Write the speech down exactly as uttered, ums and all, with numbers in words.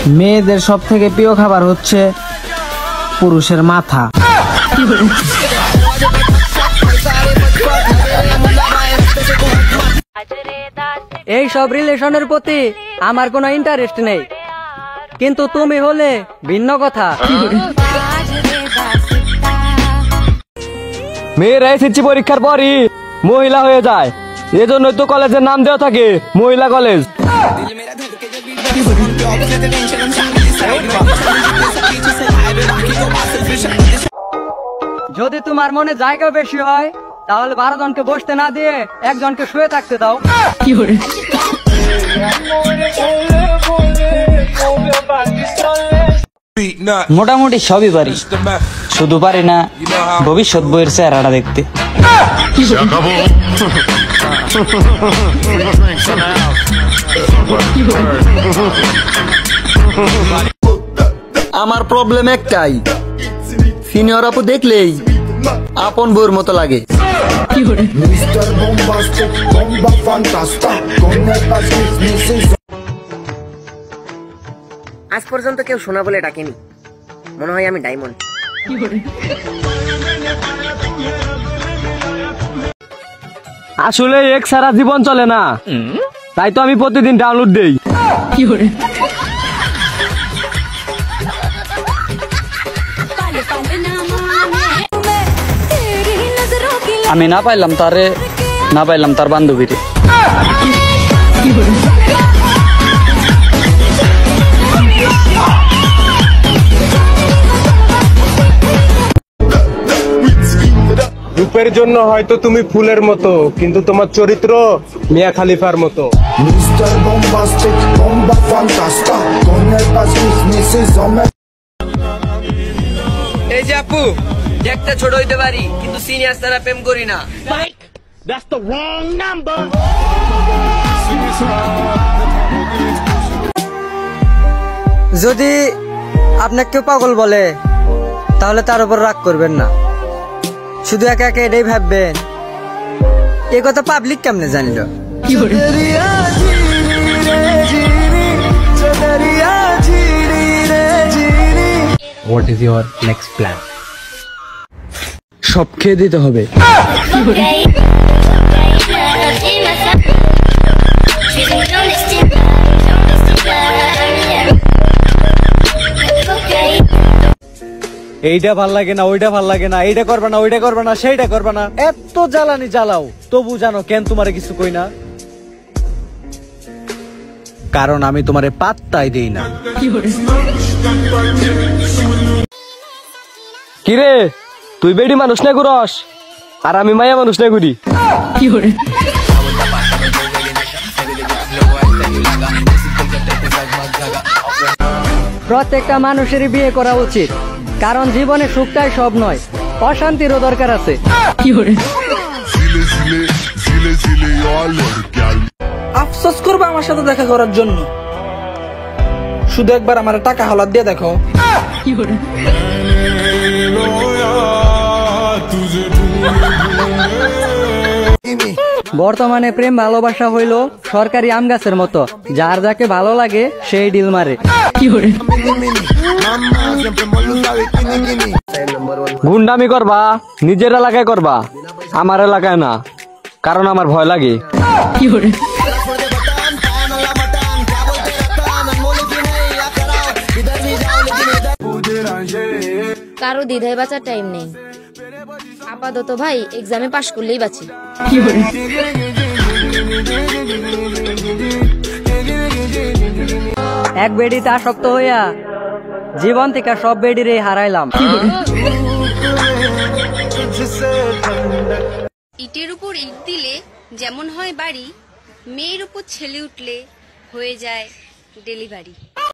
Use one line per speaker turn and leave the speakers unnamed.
মেয়েদের সব থেকে প্রিয় খাবার হচ্ছে পুরুষের মাথা।
এই সব রিলেশনের প্রতি আমার কোনো ইন্টারেস্ট নেই, কিন্তু তুমি হলে ভিন্ন কথা।
মেয়েরা এসএসসি পরীক্ষার পরই মহিলা হয়ে যায়, এজন্যই তো কলেজের নাম দেওয়া থাকে মহিলা কলেজ।
যদি তোমার মনে জায়গা বেশি হয় তাহলে বারো জনকে বসতে না দিয়ে একজনকে শুয়ে থাকতে দাও। কি করে?
মোটামুটি সবই পারি, শুধু পারি না ভবিষ্যৎ বইয়ের চেহারাটা দেখতে।
আমার প্রবলেম একটাই, সিনিয়র আপু দেখলেই আপন বউর মতো লাগে।
আজ পর্যন্ত কেউ সোনা বলে ডাকেনি, মনে হয় আমি ডায়মন্ড।
আসলে এক সারা জীবন চলে না, তাই তো আমি প্রতিদিন ডাউনলোড দেই।
আমি না পাইলাম তারে, না পাইলাম তার বান্ধবীরে।
রূপের জন্য হয়তো তুমি ফুলের মতো, কিন্তু তোমার চরিত্র মিয়া খালিফার মতো।
এই যে আপু, দেখতে ছোট হইতে পারি কিন্তু সিনিয়র ছাড়া প্রেম করি না।
যদি আপনাকে কেউ পাগল বলে তাহলে তার উপর রাগ করবেন না, শুধু একা একা এটাই ভাববেন এ কথা পাবলিক কেমনে জানলো।
What is your next plan?
সব খেয়ে দিতে হবে। এইটা ভাল লাগে না, ওইটা ভাল লাগে না, এইটা করবে না, ওইটা করবে না, সেইটা করবে না, এত জ্বালানি জ্বালাও তবু জানো কেন তোমারে কিছু কই না? কারণ আমি তোমারে পাত্তাই দেই না। কিরে তুই বেডি মানুষ না ঘুরস, আর আমি মায়া মানুষ না ঘুরি।
প্রত্যেকটা মানুষেরই বিয়ে করা উচিত, কারণ জীবনে সুখটাই সব নয়, অশান্তিরও দরকার আছে।
আফসোস করবে আমার সাথে দেখা করার জন্য, শুধু একবার আমার টাকা হালাত দিয়ে দেখো।
বর্তমানে প্রেম ভালোবাসা হইল সরকারি আম গাছের মতো, যার যাকে ভালো লাগে সেই ডিল মারে।
গুন্ডামি করবা নিজের এলাকায় করবা, আমার এলাকায় না, কারণ আমার ভয় লাগে।
কারো দ্বিধায় বাঁচার টাইম নেই, আপাতত ভাই এক্সামে পাশ করলেই বাঁচি।
এক বেডিতে আসক্ত হইয়া জীবন থেকে সব বেডিরে হারাইলাম।
ইটের উপর ইট দিলে যেমন হয় বাড়ি, মেয়ের উপর ছেলে উঠলে হয়ে যায় ডেলিভারি।